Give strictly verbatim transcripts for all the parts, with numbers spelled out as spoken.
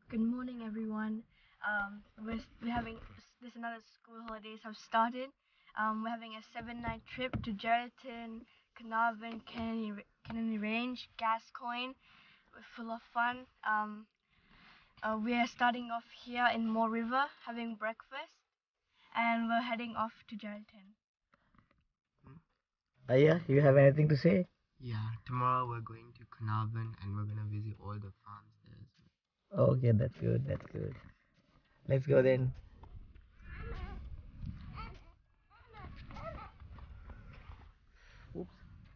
Good morning, everyone. Um, we're, we're having this another school holidays have started. Um, we're having a seven-night trip to Geraldton, Carnarvon, Kennedy, Kennedy Range, Gascoyne. We're full of fun. Um, uh, we are starting off here in Moore River, having breakfast, and we're heading off to Geraldton. Aya, you have anything to say? Yeah, tomorrow we're going to Carnarvon and we're gonna visit all the farms there as well. Okay, that's good, that's good. Let's go then. Oops.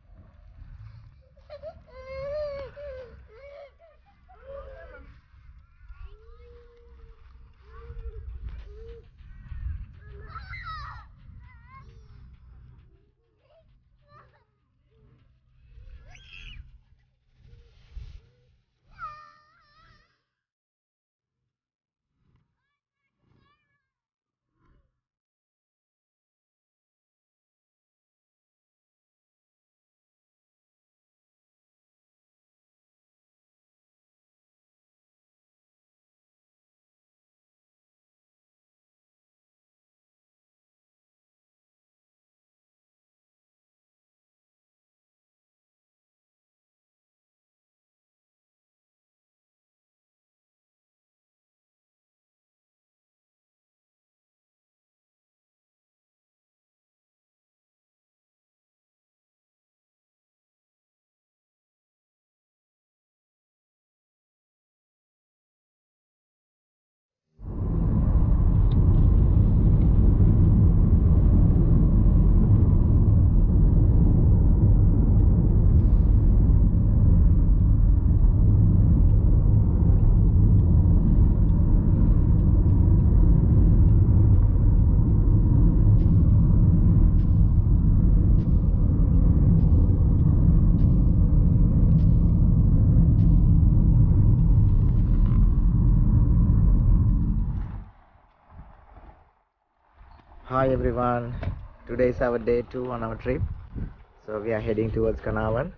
Hi everyone, today is our day two on our trip. So we are heading towards Carnarvon.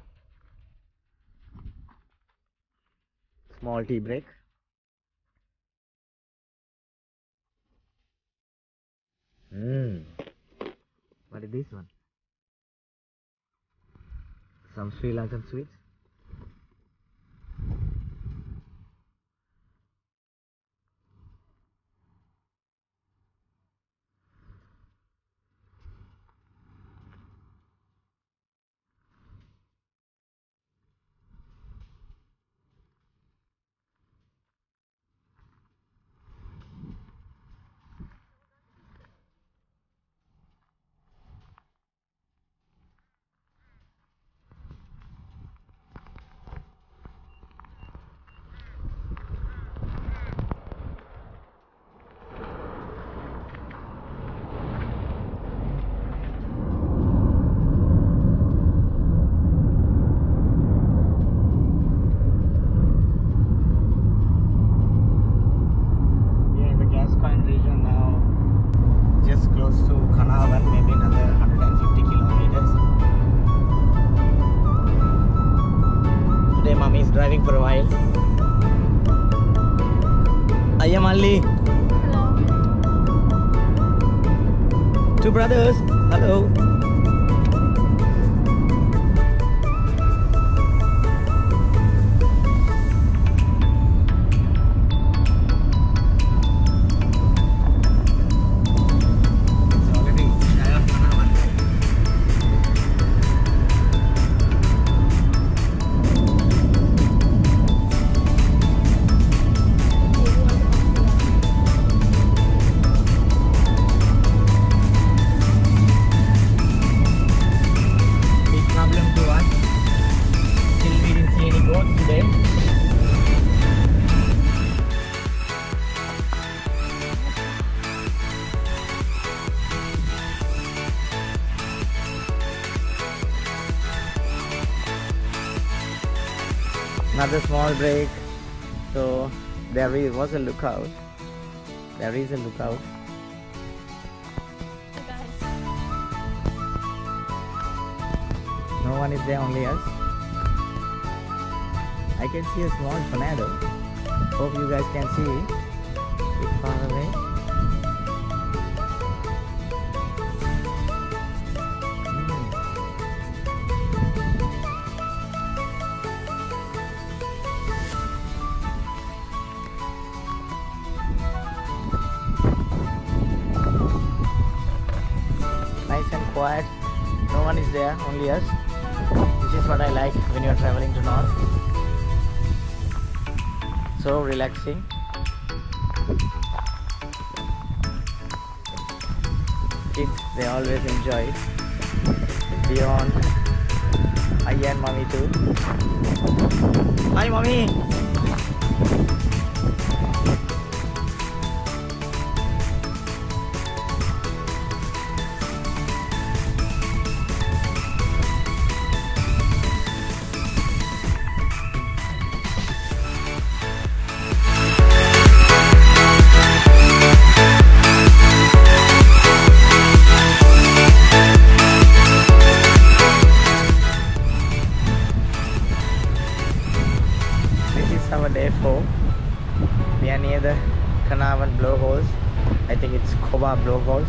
Small tea break. Mmm. What is this one? Some Sri Lankan sweets. Driving for a while. Aya Malli. Hello. Two brothers. Hello. Another small break. So there was a lookout. There is a lookout. Hey guys. No one is there, only us. I can see a small tornado. Hope you guys can see it. It's far away. Mm. Nice and quiet. No one is there, only us. This is what I like when you are traveling to north. So relaxing. Kids, they always enjoy it. Beyond, I and mommy too. Hi mommy! Our day four. We are near the Carnarvon blowholes. I think it's Cobar blowholes.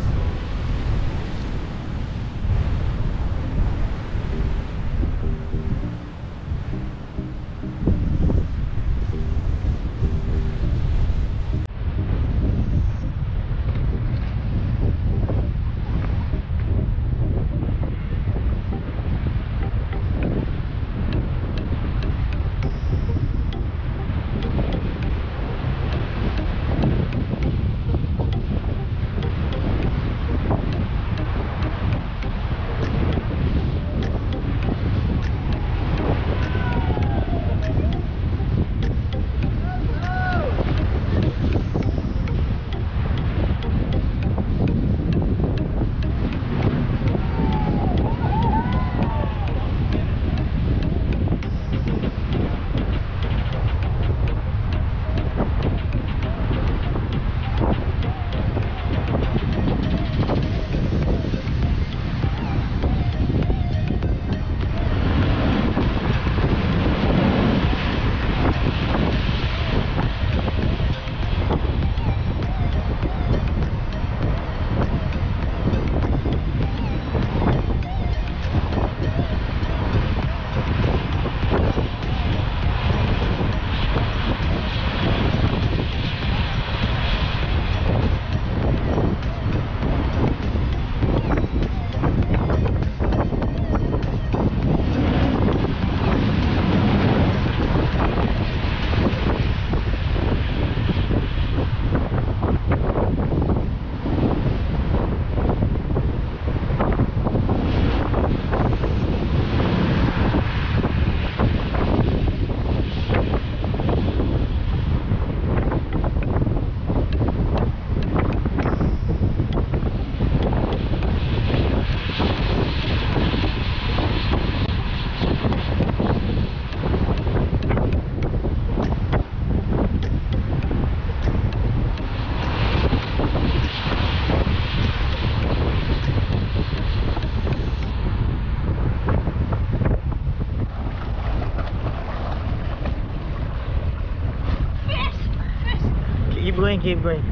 Keep going, keep going.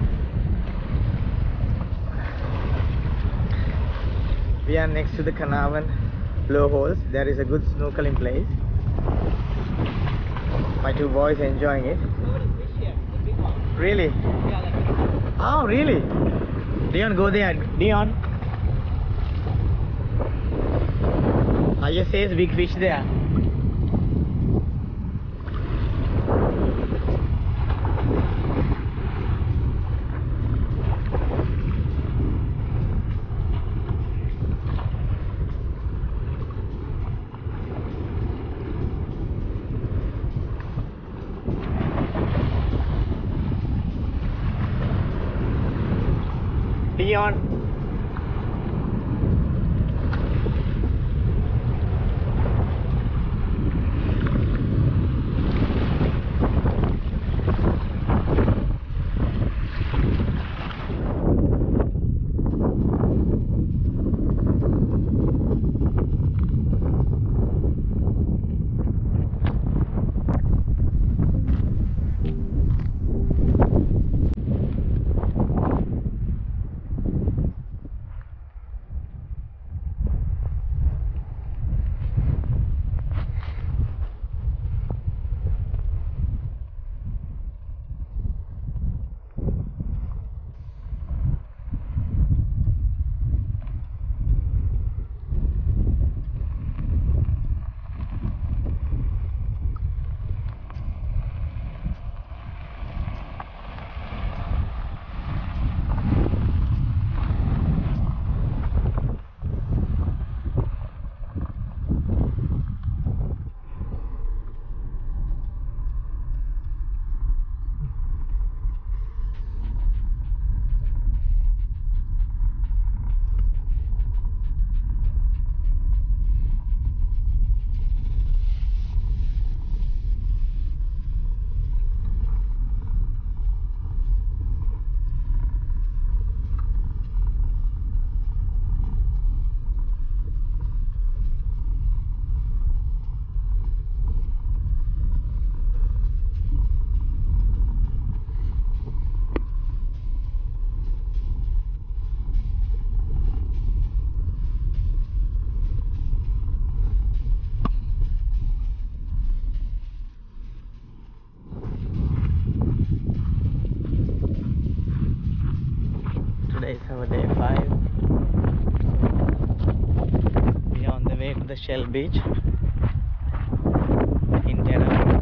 We are next to the Carnarvon blowholes. There is a good snorkeling place. My two boys are enjoying it. Really? Oh, really? Dion, go there. Dion. Aya says big fish there. Dion. the Shell Beach in Terawan.